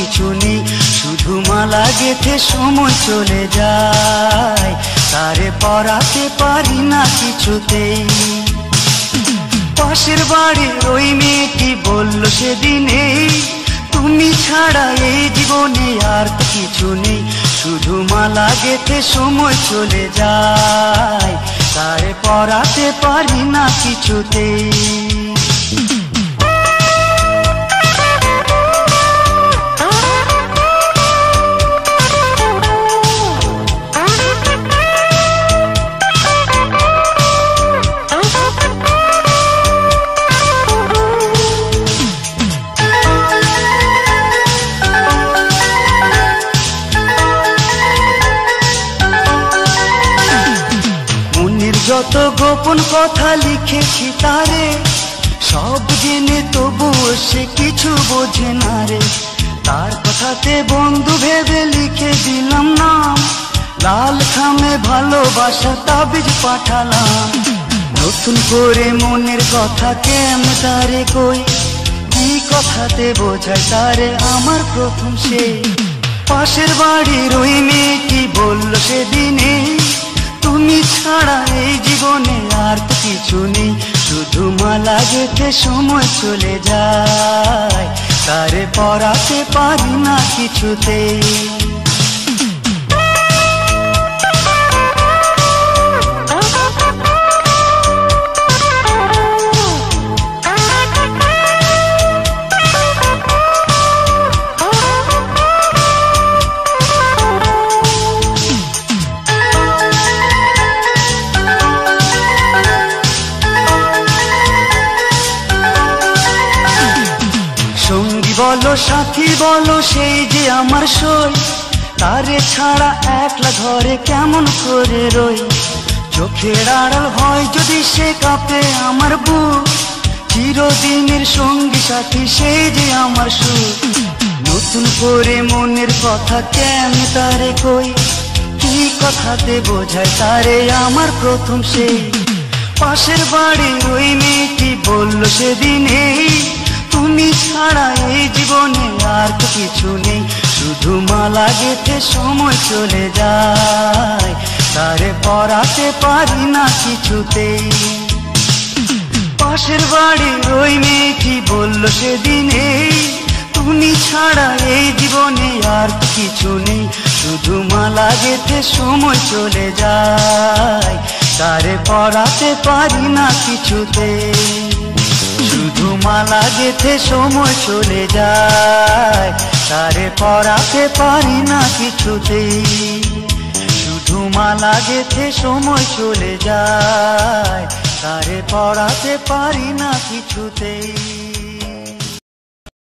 কিছু নেই, শুধু মালা গেঁথে সময় চলে যায়, তারে পরাতে পারি না কিছুতেই। পাশের বাড়ির ওই মেয়েটি বলল সেদিনে, তুমি ছাড়া এই জীবনে আর তো কিছু নেই, শুধু মালা গেঁথে সময় চলে যায়, তারে পরাতে পারি না কিছুতেই। যত গোপন কথা লিখেছি তারে, সব জেনে তবুও সে কিছু বোঝে না রে। তার কথাতে বন্ধু ভেবে লিখে দিলাম নাম, লাল খামে ভালোবাসা তাবিজ পাঠালাম। নতুন করে মনের কথা কেমন তারে কই, কি কথাতে বোঝায় তারে আমার প্রথম সে। পাশের বাড়ির ওই মেয়েটি বলল সেদিনে, তুমি ছাড়া এই জীবনে আর তো কিছু নেই, শুধু মালা গেঁথে সময় চলে যায়, তারে পরাতে পারি না কিছুতেই। বলো সাথী বলো সেই যে আমার সই, তারে ছাড়া একলা ঘরে কেমন করে রই। চোখের আড়াল হয় যদি সে কাঁপে আমার বুক, চিরদিনের সঙ্গী সাথী সেই যে আমার সুখ। নতুন করে মনের কথা কেন তারে কই, কি কথাতে বোঝায় তারে আমার প্রথম সেই। পাশের বাড়ির ওই মেয়েটি বলল সেদিনে, তুমি ছাড়া এই জীবনে আর তো কিছু নেই, শুধু মালা গেঁথে সময় চলে যায়, তারে পরাতে পারি না কিছুতেই। পাশের বাড়ির ওই মেয়েটি বলল সেদিনে, তুমি ছাড়া এই জীবনে আর তো কিছু নেই, শুধু মালা গেঁথে সময় চলে যায়, তারে পরাতে পারি না কিছুতেই। শুধু মালা গেঁথে সময় চলে যায়, তারে পরাতে পারি না কিছুতেই। শুধু মালা গেঁথে সময় চলে যায়, তারে পরাতে পারি না কিছুতেই।